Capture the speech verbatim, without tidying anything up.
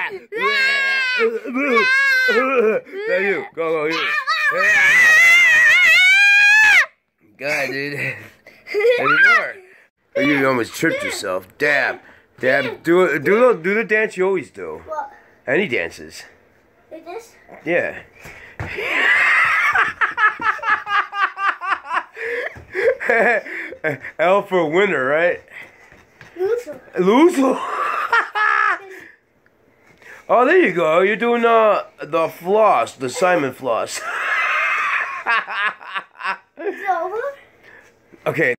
Now you. Go, go, you. God, dude. Any more? Oh, you almost tripped yourself. Dab. Dab. Do it. Do the, do the dance you always do. What? Any dances. Like this? Yeah. L for winner, right? Loser. Loser. Oh, there you go. You're doing uh, the floss, the Simon floss. Is it over? Okay.